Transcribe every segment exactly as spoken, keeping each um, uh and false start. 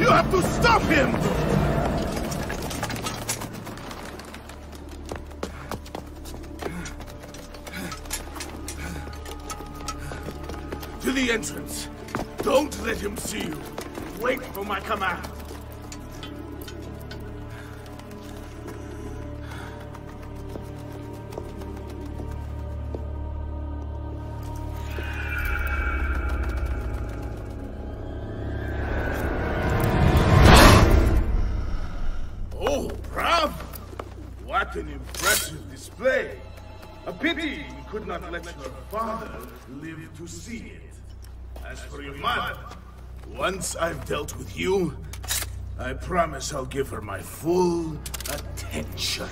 You have to stop him! To the entrance. Don't let him see you. Wait for my command. Oh, bravo! What an impressive display. A pity you could not let your father live to see it. As for your mother, once I've dealt with you, I promise I'll give her my full attention.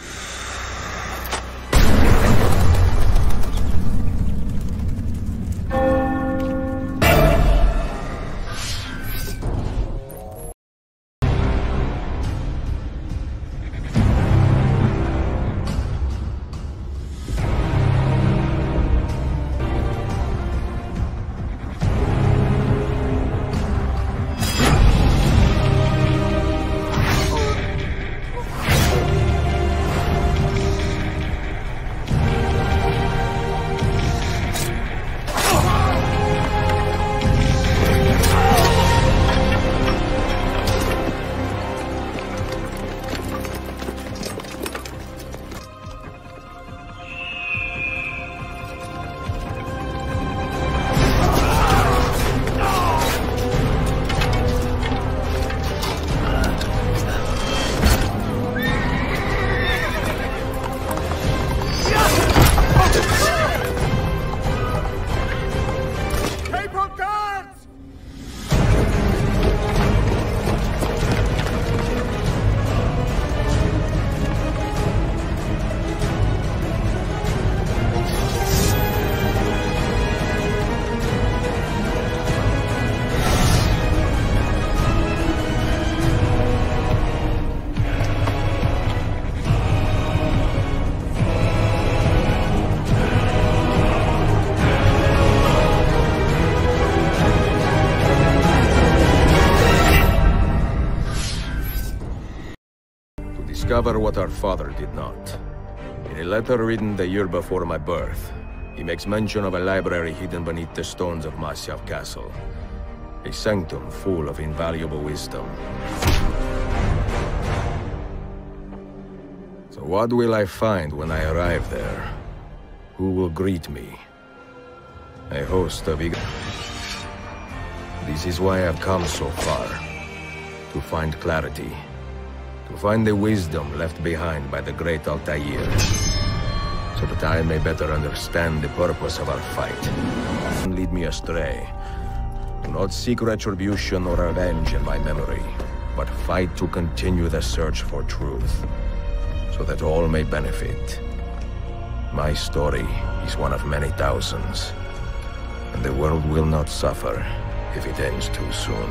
Discover what our father did not. In a letter written the year before my birth, he makes mention of a library hidden beneath the stones of Masyav Castle. A sanctum full of invaluable wisdom. So what will I find when I arrive there? Who will greet me? A host of eager... This is why I've come so far. To find clarity. To find the wisdom left behind by the great Altair, so that I may better understand the purpose of our fight. Don't lead me astray. Do not seek retribution or revenge in my memory, but fight to continue the search for truth, so that all may benefit. My story is one of many thousands, and the world will not suffer if it ends too soon.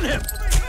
him!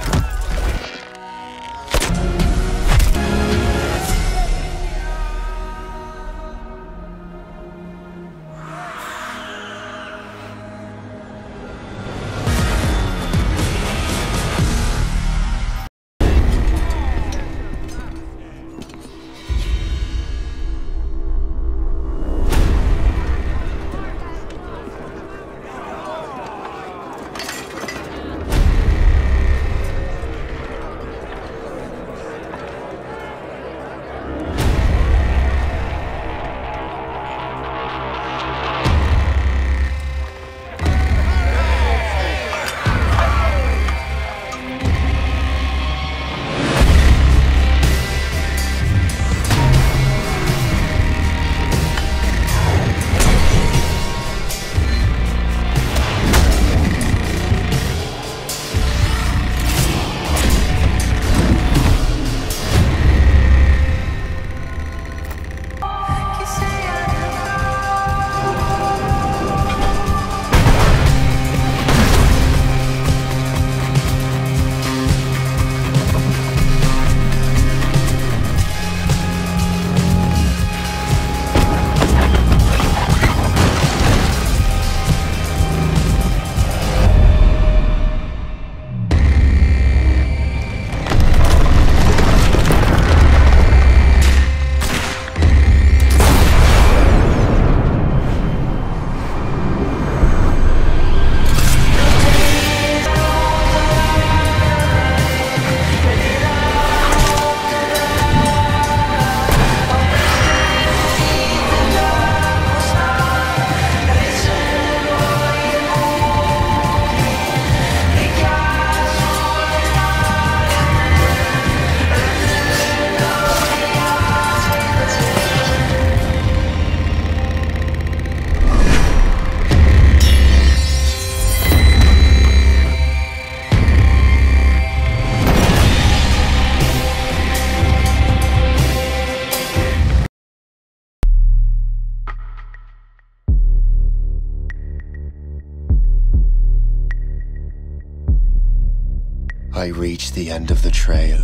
I reach the end of the trail.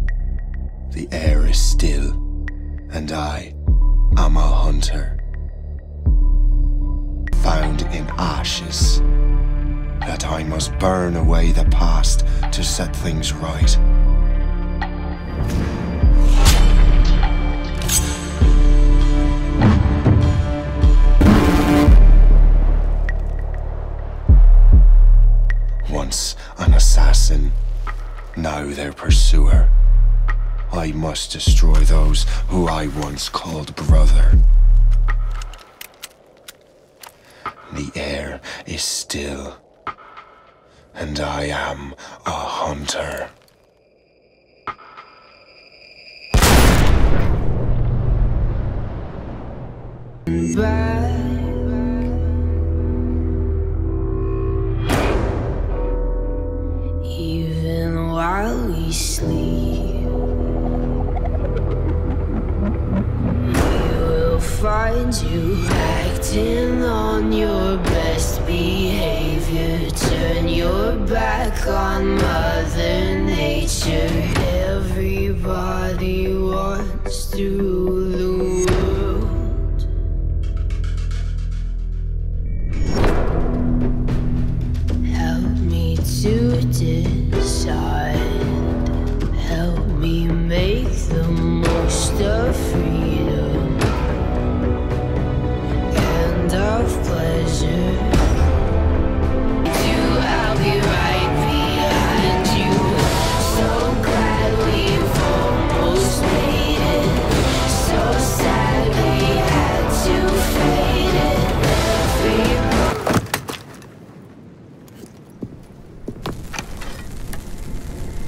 The air is still, and I am a hunter. Found in ashes, that I must burn away the past to set things right. Once an assassin, now their pursuer. I must destroy those who I once called brother. The air is still, and I am a hunter. Back. Even while we sleep, we will find you acting on your best behavior. Turn your back on Mother Nature. Everybody wants to rule the world. Help me to decide. Help me make the most of freedom and of pleasure. I'll be right behind you. So glad we've almost made it. So sad we had to fade it. Every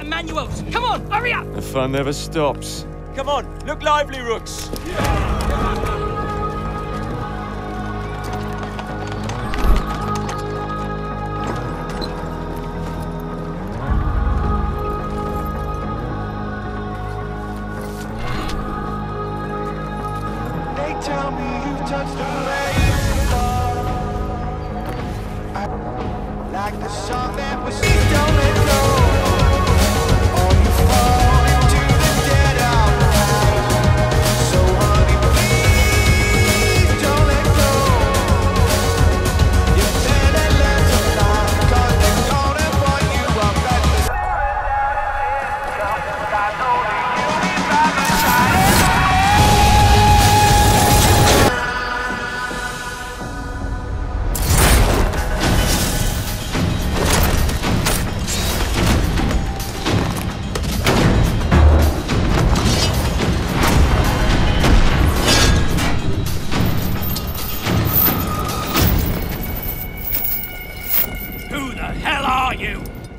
and manuals. Come on, hurry up! The fun never stops. Come on, look lively, Rooks. They tell me you've touched a place I, like the song that was Please don't let go Or you fall into the dead of night So honey, please don't let go You better learn to fly Cause they're gonna point you up at the I know that you need by the side Who the hell are you?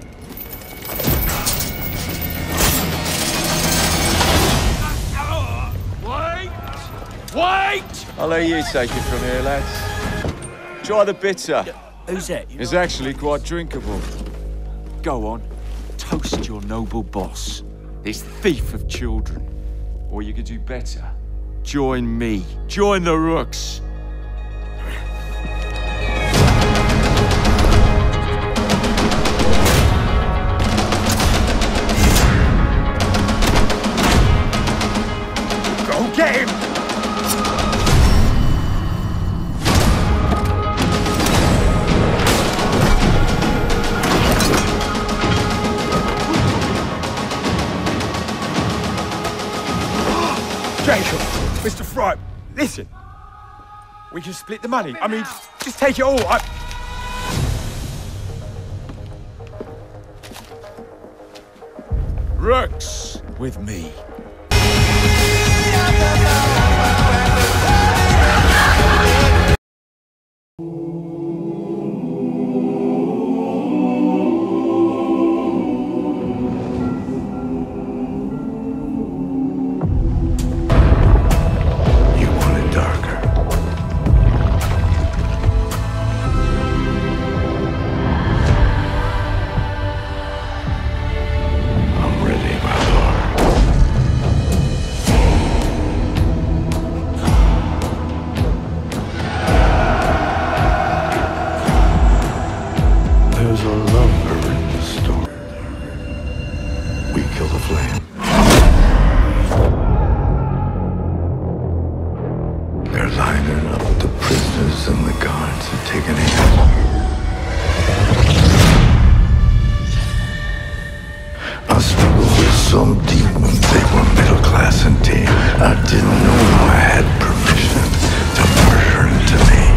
Wait! Wait! I'll let you take it from here, lads. Try the bitter. Who's that? It's actually quite drinkable. Go on, toast your noble boss, this thief of children. Or you could do better. Join me. Join the Rooks. Go get him! Jacob, Mister Fry, listen. We can split the money. I mean, just take it all. I... Rooks with me. You want it darker. I'm ready, my lord. There's a lover in the storm. We kill the flame. They're lining up the prisoners and the guards are taking aim. I struggled with some demons. They were middle class and tame. I didn't know I had permission to murder and to me.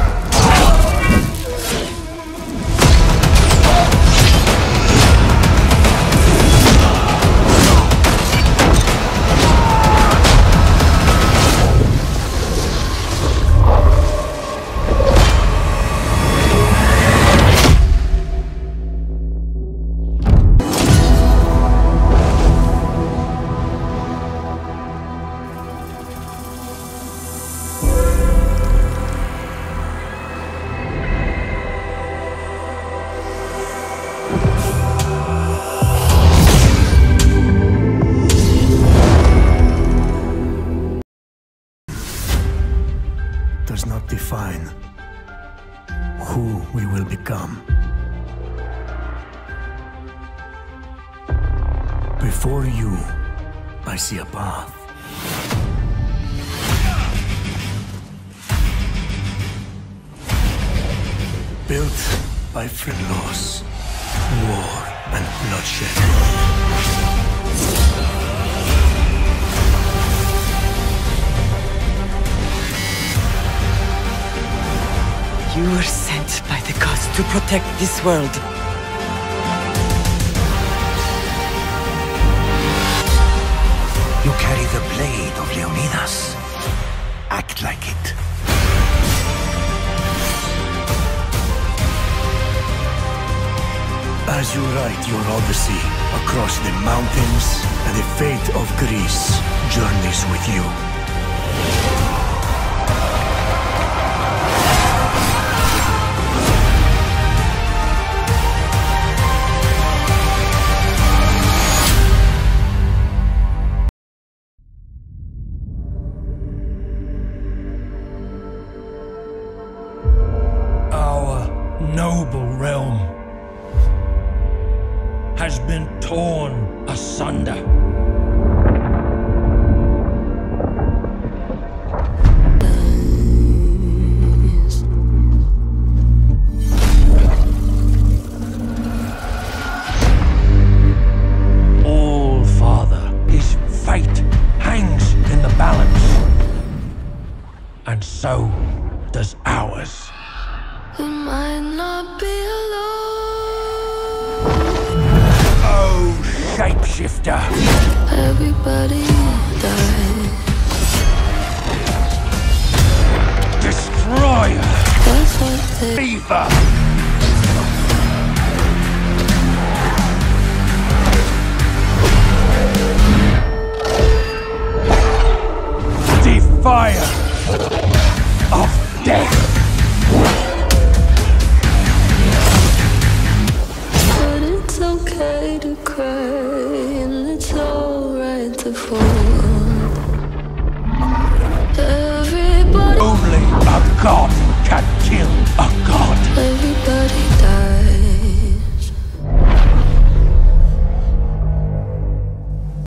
Does not define who we will become. Before you, I see a path. Built by Fridlos, war and bloodshed. You were sent by the gods to protect this world. You carry the blade of Leonidas. Act like it. As you write your odyssey across the mountains, the fate of Greece journeys with you. Our noble realm has been torn asunder. All, Father, his fate hangs in the balance. And so does ours. We might not be alone. Oh, shapeshifter! Everybody dies. Destroyer! That's what they Fever!